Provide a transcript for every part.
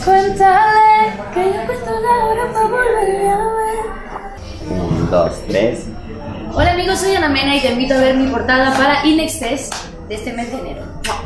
Cuéntale que yo cuento la hora para volverle a ver. 1, 2, 3. Hola amigos, soy Ana Mena y te invito a ver mi portada para Inexcess de este mes de enero.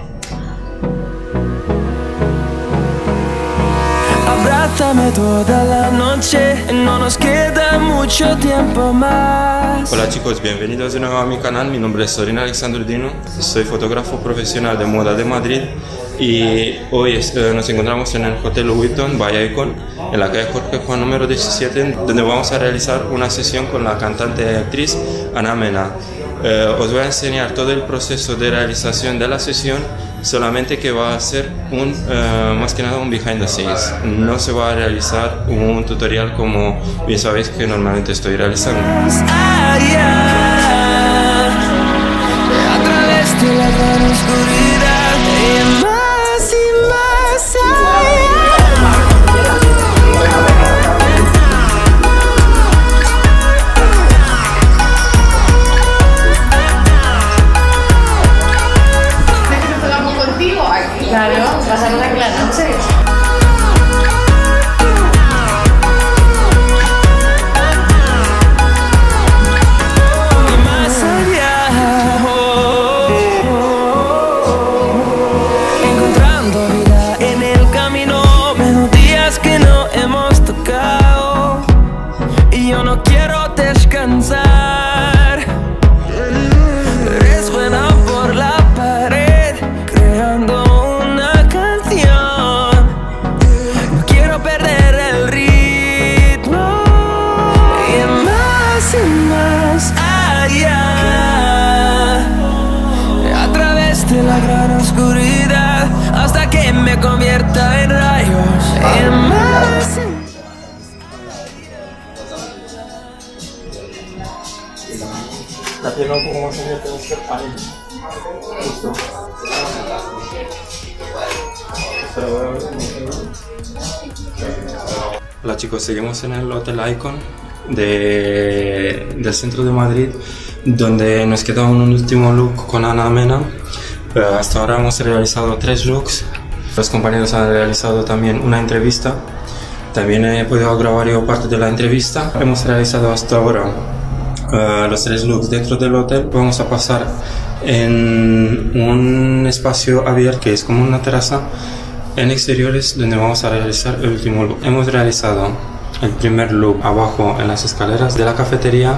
Abrázame toda la noche, no nos queda mucho tiempo más. Hola chicos, bienvenidos de nuevo a mi canal. Mi nombre es Sorin Alexandru Dinu, soy fotógrafo profesional de moda de Madrid y hoy nos encontramos en el Hotel Witton by Icon en la calle Jorge Juan número 17, donde vamos a realizar una sesión con la cantante y actriz Ana Mena. Os voy a enseñar todo el proceso de realización de la sesión, solamente que va a ser más que nada un behind the scenes. No se va a realizar un tutorial como bien sabéis que normalmente estoy realizando. A través de la gran oscuridad y más allá. Claro, pasar la clara, ¿sí? Encontrando vida en el camino, melodías que no hemos tocado y yo no quiero descansar. Resuena por la pared, creando una canción. No quiero perder el ritmo y más allá. A través de la gran oscuridad hasta que me convierta en rayos. Y más. La piel un poco más abierta de este ahí. Justo. Hola chicos, seguimos en el Hotel Icon del centro de Madrid, donde nos queda un último look con Ana Mena. Hasta ahora hemos realizado 3 looks. Los compañeros han realizado también una entrevista. También he podido grabar yo parte de la entrevista. Hemos realizado hasta ahora los 3 looks dentro del hotel. Vamos a pasar en un espacio abierto que es como una terraza en exteriores, donde vamos a realizar el último look. Hemos realizado el primer look abajo en las escaleras de la cafetería.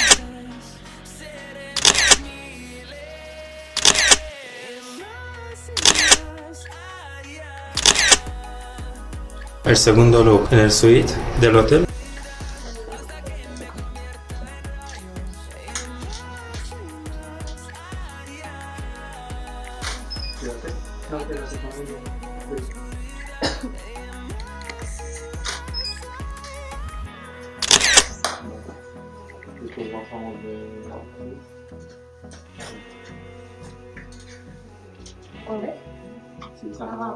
El segundo look en el suite del hotel. Después bajamos de... ¿Dónde? Sí,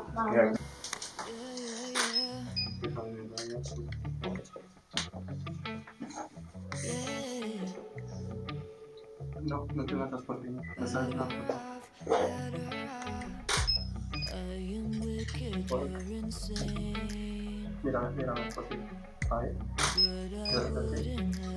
no, no te metas por ti, no sabes nada. Mira, por ti. Ahí. Quédate así.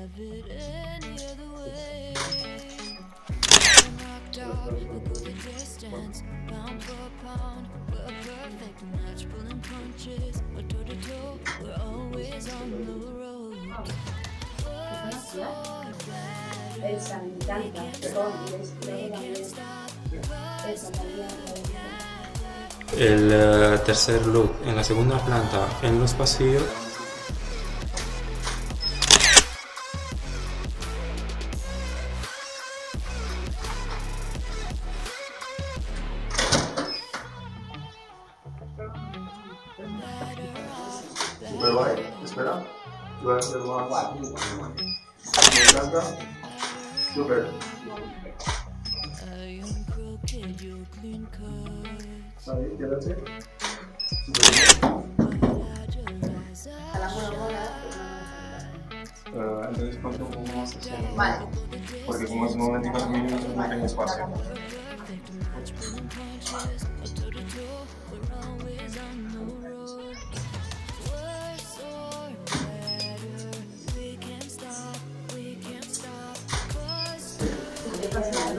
Elsa, me encanta, perdón, Elsa también. El tercer look en la segunda planta, en los pasillos. Super guay, espera. Voy a hacer más. Me encanta. Super. Ahí, quédate. Entonces ponte un poco más hacia el... Vale. Porque como es 94 minutos no tengo espacio.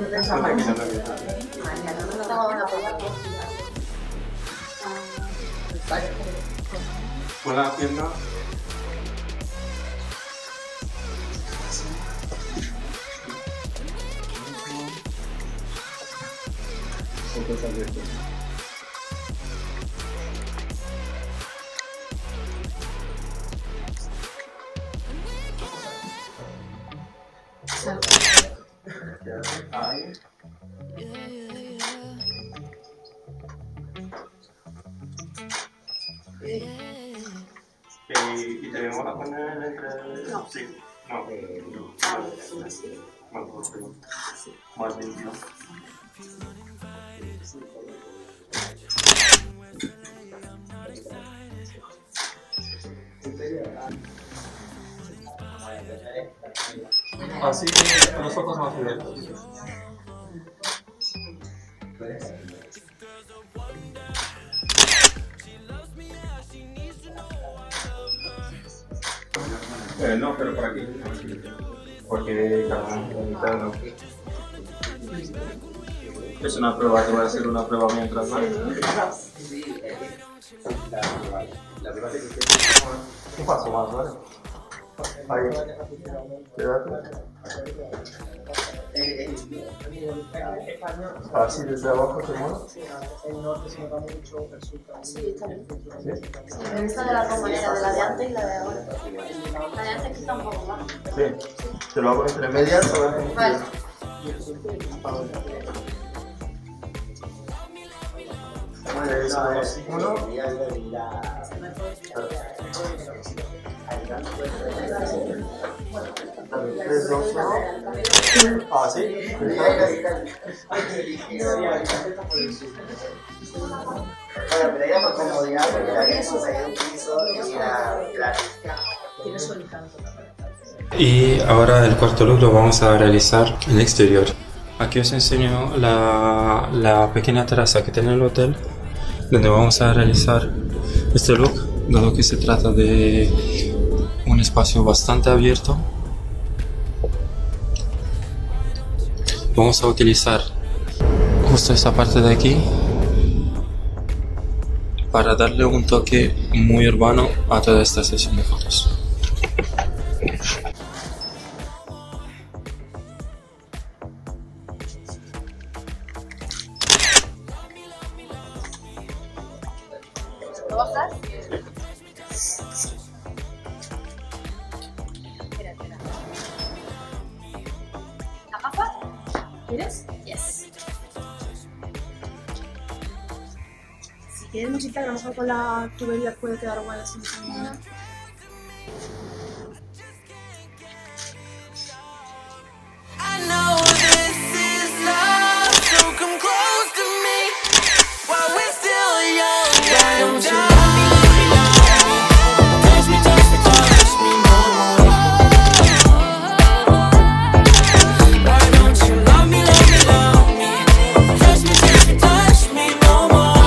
Con la pierna. ¿Y te vamos a poner entre...? No. Sí. No. Más limpio. Así, los ojos más abiertos. No, pero por aquí. Porque cada uno es una prueba, que voy a hacer una prueba mientras, ¿vale? Un paso más, ¿vale? Ahí. Quédate. Así desde abajo se mueve. El norte se nota mucho, el sur también. Sí, está bien. ¿Sí? Me gusta de las dos maneras, de la de antes y la de ahora. La de antes quita un poco más. Sí. Te lo hago entre medias. Vale. Ah, sí. Bueno, pero era por comodidad porque la que eso se un piso y era tiene su encanto. Y ahora el cuarto look lo vamos a realizar en el exterior. Aquí os enseño la pequeña terraza que tiene el hotel, donde vamos a realizar este look, dado que se trata de un espacio bastante abierto. Vamos a utilizar justo esta parte de aquí para darle un toque muy urbano a toda esta sesión de fotos. ¿Lo bajas? Espera. ¿La capa? ¿Quieres? Yes. Si quieres musical, a lo mejor con la tubería puede quedar guay así. I know this is love, so come close to me while we're still young. Why don't you love me, touch me, touch me, touch me more? Why don't you love me, touch me, touch me, touch me no more?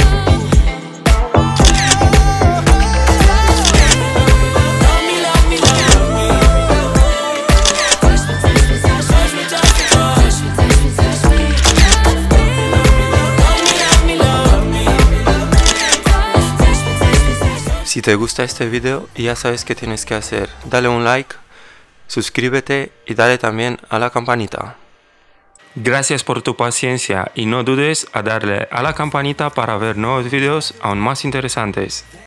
Si te gusta este video, ya sabes qué tienes que hacer. Dale un like, suscríbete y dale también a la campanita. Gracias por tu paciencia y no dudes a darle a la campanita para ver nuevos videos aún más interesantes.